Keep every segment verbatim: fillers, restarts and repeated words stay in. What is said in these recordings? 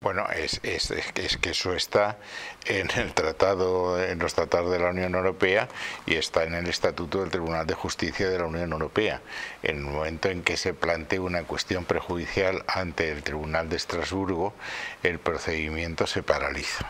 Bueno, es, es, es, que, es que eso está en el tratado, en los tratados de la Unión Europea y está en el Estatuto del Tribunal de Justicia de la Unión Europea. En el momento en que se plantee una cuestión prejudicial ante el Tribunal de Estrasburgo, el procedimiento se paraliza.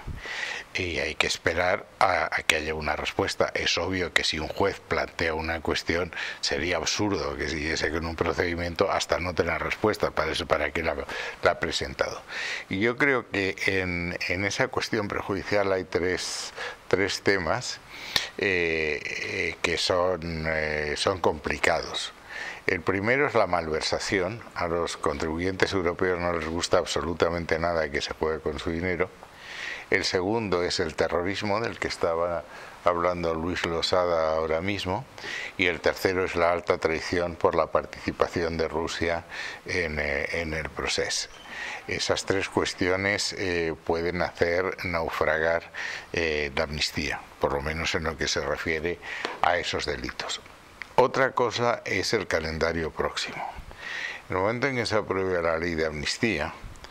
Y hay que esperar a, a que haya una respuesta. Es obvio que si un juez plantea una cuestión, sería absurdo que siguiese con un procedimiento hasta no tener respuesta. Para eso, para qué la, la ha presentado. Y yo creo que en, en esa cuestión prejudicial hay tres, tres temas eh, eh, que son, eh, son complicados. El primero es la malversación. A los contribuyentes europeos no les gusta absolutamente nada que se juegue con su dinero. El segundo es el terrorismo, del que estaba hablando Luis Losada ahora mismo, y el tercero es la alta traición por la participación de Rusia en, eh, en el proceso. Esas tres cuestiones eh, pueden hacer naufragar eh, la amnistía, por lo menos en lo que se refiere a esos delitos. Otra cosa es el calendario próximo. En el momento en que se apruebe la ley de amnistía,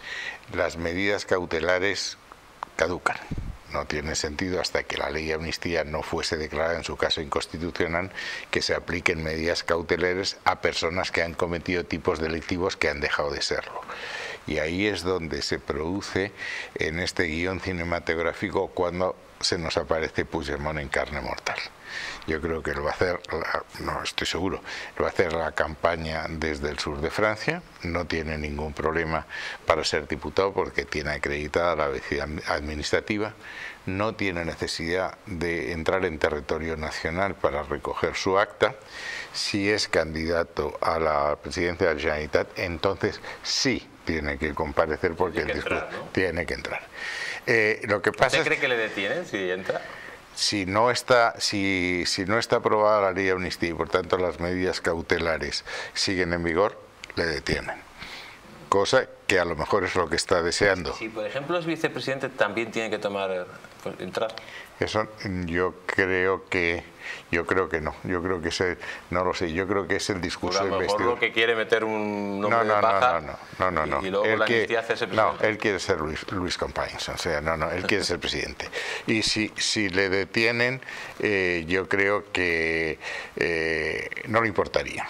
las medidas cautelares caducan. No tiene sentido, hasta que la ley de amnistía no fuese declarada en su caso inconstitucional, que se apliquen medidas cautelares a personas que han cometido tipos delictivos que han dejado de serlo. Y ahí es donde se produce en este guión cinematográfico cuando se nos aparece Puigdemont en carne mortal. Yo creo que lo va a hacer, no estoy seguro, lo va a hacer la campaña desde el sur de Francia. No tiene ningún problema para ser diputado porque tiene acreditada la vecindad administrativa. No tiene necesidad de entrar en territorio nacional para recoger su acta. Si es candidato a la presidencia de la Generalitat, entonces sí tiene que comparecer porque tiene que el discurso entrar, ¿no? tiene que entrar. Eh, lo que pasa ¿Usted es, cree que le detienen si entra? Si no está, si, si no está aprobada la ley de amnistía y por tanto las medidas cautelares siguen en vigor, le detienen. Cosa que a lo mejor es lo que está deseando. Si por ejemplo es vicepresidente, también tiene que tomar, pues, entrar. Eso yo creo que yo creo que no. Yo creo que ese, no lo sé. Yo creo que es el discurso Pues a lo mejor investidor. lo que quiere meter un nombre No, no, de baja no, no, no, no, no. y, y luego Él la quiere- amnistía hacerse no, presidente. él quiere ser Luis, Luis Companys, o sea, no, no, él quiere ser presidente. Y si, si le detienen, eh, yo creo que eh, no le importaría.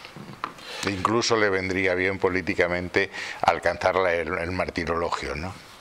Incluso le vendría bien políticamente alcanzar la- el, el martirologio, ¿no?